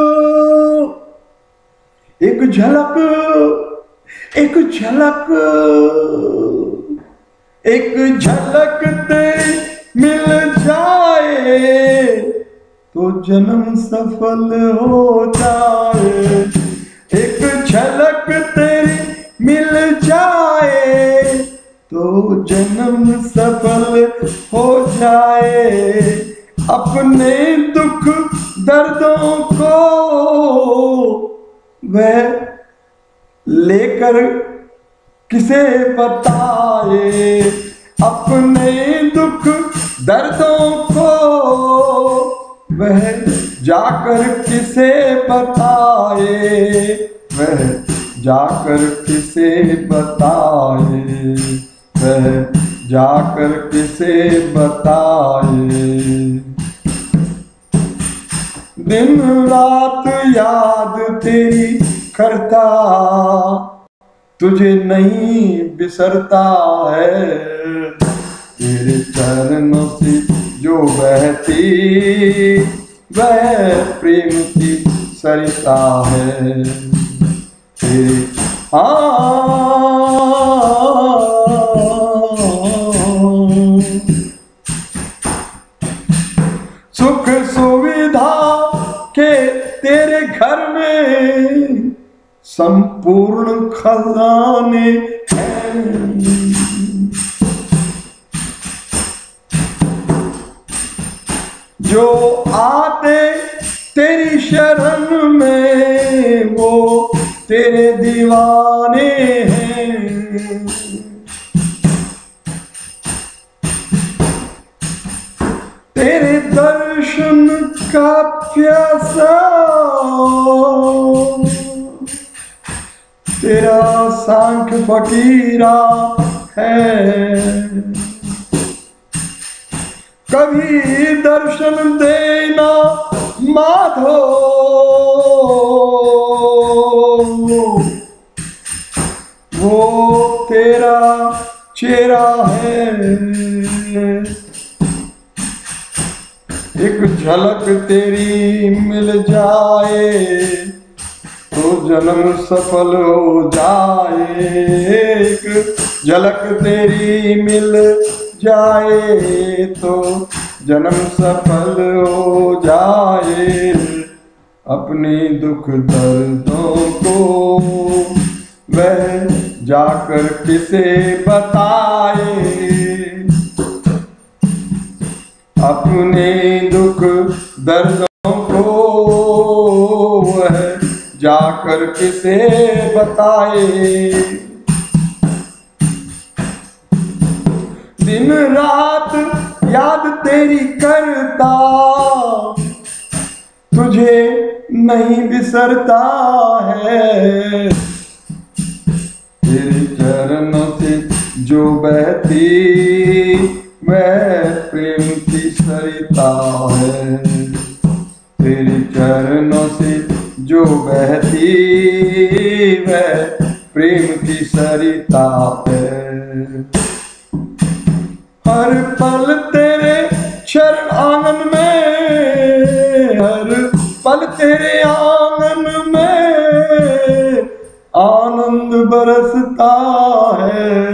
एक झलक, एक झलक, एक झलक तेरी मिल जाए तो जन्म सफल हो जाए। एक झलक तेरी मिल जाए तो जन्म सफल हो जाए। अपने दुख दर्दों को वह लेकर किसे बताए। अपने दुख दर्दों को वह जाकर किसे बताए, वह जाकर किसे बताए, वह जाकर किसे बताए। दिन रात याद तेरी करता, तुझे नहीं बिसरता है। तेरे चरणों से जो बहती वह प्रेम की सरिता है। तेरे सुख सुविधा के तेरे घर में संपूर्ण खजाने हैं। जो आते तेरी शरण में वो तेरे दीवाने हैं। तेरे दर्शन का प्यासा, तेरा सांख फकीरा है। कभी दर्शन देना माधो, वो तेरा चेहरा है। एक झलक तेरी मिल जाए तो जन्म सफल हो जाए। एक झलक तेरी मिल जाए तो जन्म सफल हो जाए। अपनी दुख दर्दों को वह जाकर किसे बताए। अपने दुख दर्दों को वह जाकर किसे बताए। दिन रात याद तेरी करता, तुझे नहीं बिसरता है। तेरे चरणों से जो बहती वह प्रेम की सरिता है। तेरे चरणों से जो बहती वह प्रेम की सरिता है। हर पल तेरे चरण आंगन में, हर पल तेरे आंगन में आनंद बरसता है।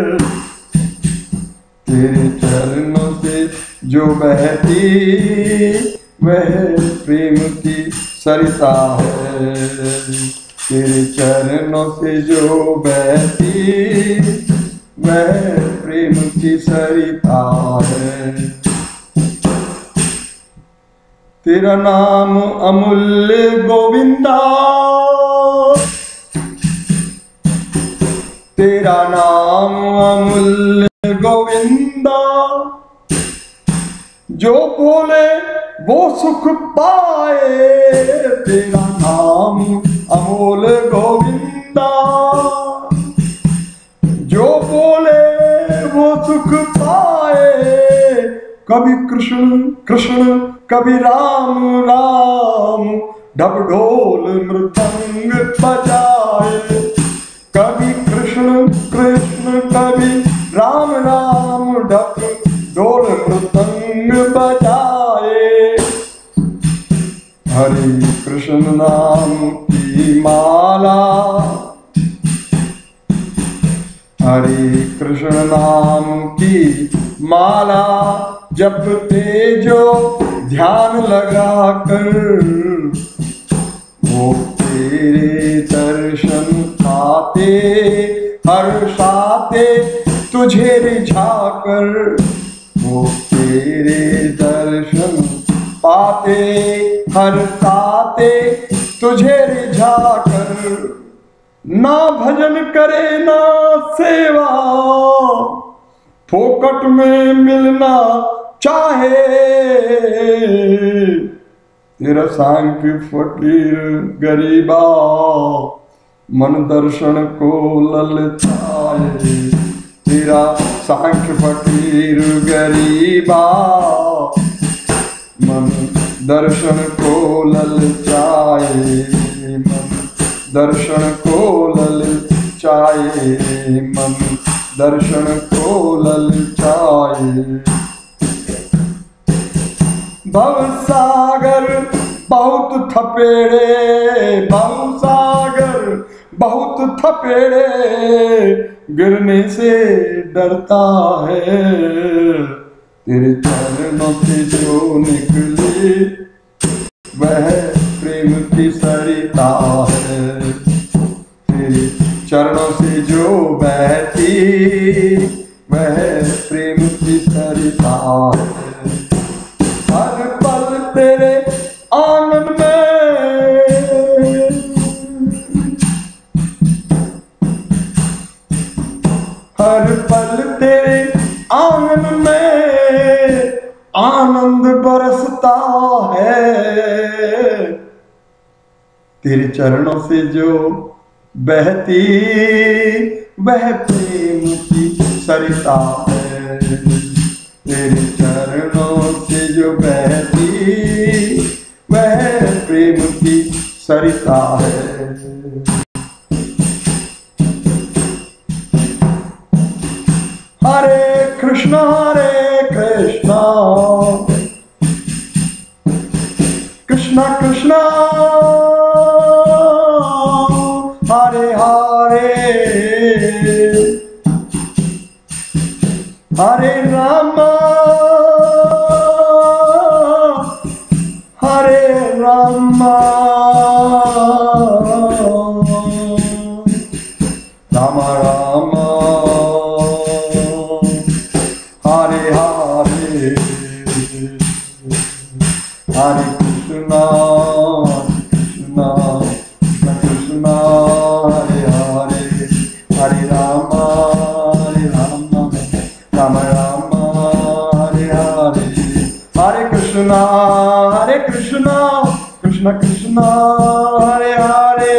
तेरे चरणों से जो बहती वह प्रेम की सरिता है। तेरे चरणों से जो बहती वह प्रेम की सरिता है। तेरा नाम अमूल्य गोविंदा, तेरा नाम अमूल्य गोविंदा, जो बोले वो सुख पाए। तेरा नाम अमोल गोविंदा, जो बोले वो सुख पाए। कभी कृष्ण कृष्ण कभी राम राम, ढब ढोल मृदंग बजाए। कभी कृष्ण कृष्ण कभी राम राम, ढब ढोल मृदंग बजाए। हरे कृष्ण नाम की माला, हरे कृष्ण नाम की माला जपते जो ध्यान लगा कर, वो तेरे दर्शन पाते हर्षाते तुझे रिझा कर। वो तेरे दर्शन पाते हर्षाते तुझे रिझा कर। ना भजन करे ना सेवा, फोकट में मिलना चाहे। तेरा सांख्य फकीर गरीबा, मन दर्शन को ललचाए। तेरा सांख्य फकीर गरीबा, मन दर्शन को ललचाए। मन दर्शन को ललचाए, मन दर्शन को ललचाए। भवसागर बहुत थपेड़े, भवसागर बहुत थपेड़े, गिरने से डरता है। तेरे चरणों से जो निकली वह प्रेम की सरिता है। तेरे चरणों से जो बहती वह प्रेम की सरिता है। हर पल तेरे आंगन में, हर पल तेरे आंगन में आनंद बरसता है। तेरे चरणों से जो बहती वह प्रेम की सरिता है। तेरे चरणों से जो बहती वह प्रेम की सरिता है। हरे कृष्णा हरे कृष्णा कृष्णा कृष्णा हरे हरे हरे राम हरे राम राम राम हरे हरे हरे कृष्णा कृष्णा कृष्णा हरे हरे हरे राम हरे राम राम राम हरे हरे हरे कृष्णा हरे कृष्णा कृष्ण कृष्ण हरे हरे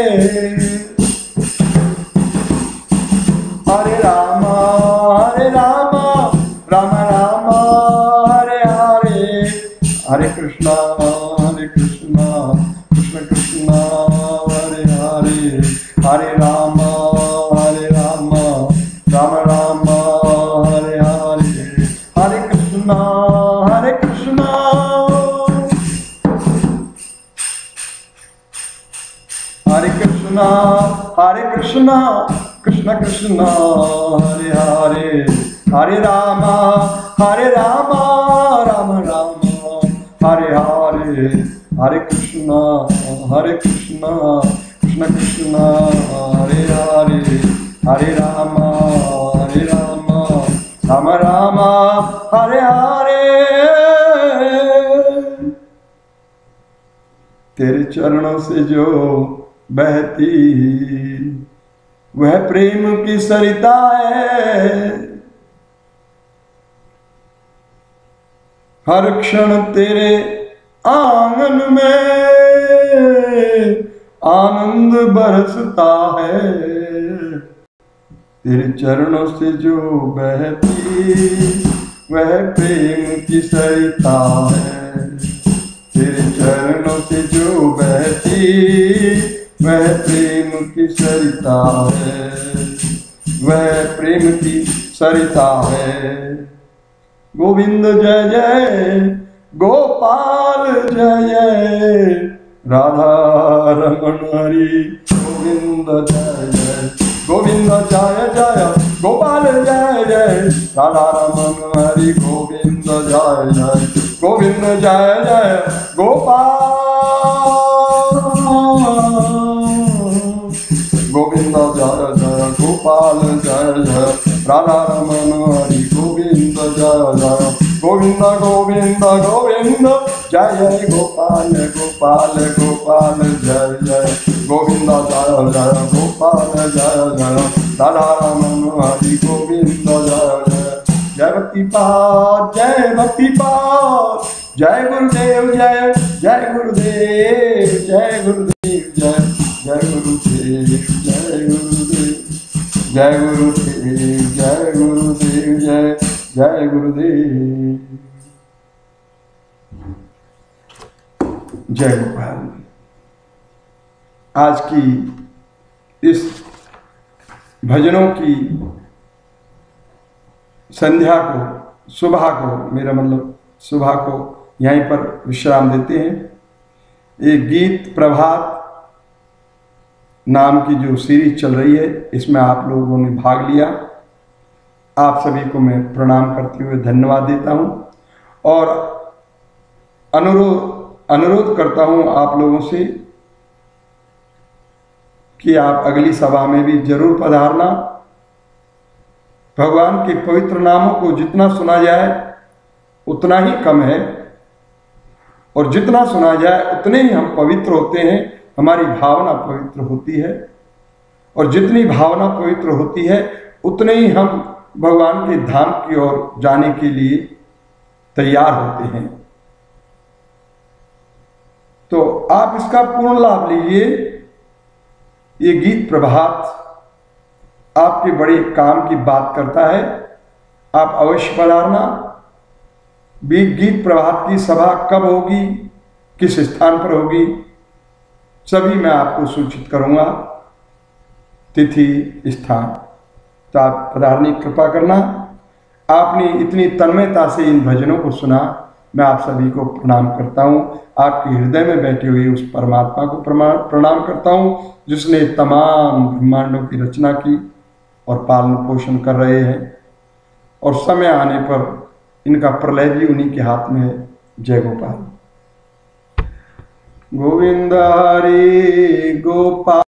हरे राम हरे राम राम राम हरे हरे हरे कृष्णा हरे कृष्णा कृष्ण कृष्ण हरे हरे हरे राम हरे राम राम राम हरे हरे हरे कृष्णा हरे कृष्णा हरे कृष्णा हरे कृष्णा कृष्ण कृष्ण हरे हरे हरे राम हरे राम राम राम हरे हरे हरे कृष्णा हरे कृष्णा कृष्ण कृष्ण हरे हरे हरे राम हरे राम राम राम हरे हरे तेरे चरणों से जो बहती वह प्रेम की सरिता है। हर क्षण तेरे आंगन में आनंद बरसता है। तेरे चरणों से जो बहती वह प्रेम की सरिता है। तेरे चरणों से जो बहती वह प्रेम की सरिता है। वह प्रेम की सरिता है। गोविंद जय जय गोपाल जय जय राधा रमण हरि गोविंद जय जय गोविंद जय जय गोपाल जय जय राधा रमण हरि गोविंद जय जय गोविंद जय जय गोपाल गोविंद जय जय गोपाल जय जय राधा रमण हरि गोविंद जय जय गोविंद गोविंद गोविंद जय जय गोपाल गोपाल गोपाल जय जय गोविंद जय जय गोपाल जय जय राधा रमण हरि गोविंद जय जय जय भक्ति पार जय भक्ति पार जय गुरुदेव जय जय गुरुदेव जय गुरुदेव जय जय गुरुदेव जय गुरुदेव जय गुरुदेव जय गुरुदेव जय जय गुरुदेव जय गोपाल। आज की इस भजनों की संध्या को सुबह को मेरा मतलब सुबह को यहीं पर विश्राम देते हैं। एक गीत प्रभात नाम की जो सीरीज चल रही है इसमें आप लोगों ने भाग लिया। आप सभी को मैं प्रणाम करते हुए धन्यवाद देता हूं और अनुरोध अनुरोध करता हूं आप लोगों से कि आप अगली सभा में भी जरूर पधारना। भगवान के पवित्र नामों को जितना सुना जाए उतना ही कम है और जितना सुना जाए उतने ही हम पवित्र होते हैं। हमारी भावना पवित्र होती है और जितनी भावना पवित्र होती है उतने ही हम भगवान के धाम की ओर जाने के लिए तैयार होते हैं। तो आप इसका पूर्ण लाभ लीजिए। ये गीत प्रभात आपके बड़े काम की बात करता है। आप अवश्य पधारना। भी गीत प्रभात की सभा कब होगी, किस स्थान पर होगी, सभी मैं आपको सूचित करूंगा, तिथि स्थान। तो आप पधारने की कृपा करना। आपने इतनी तन्मयता से इन भजनों को सुना, मैं आप सभी को प्रणाम करता हूँ। आपके हृदय में बैठे हुए उस परमात्मा को प्रणाम करता हूँ जिसने तमाम ब्रह्मांडों की रचना की और पालन पोषण कर रहे हैं, और समय आने पर इनका प्रलय भी उन्हीं के हाथ में है। जय गोपाल। गोविंद हरि गोपाल।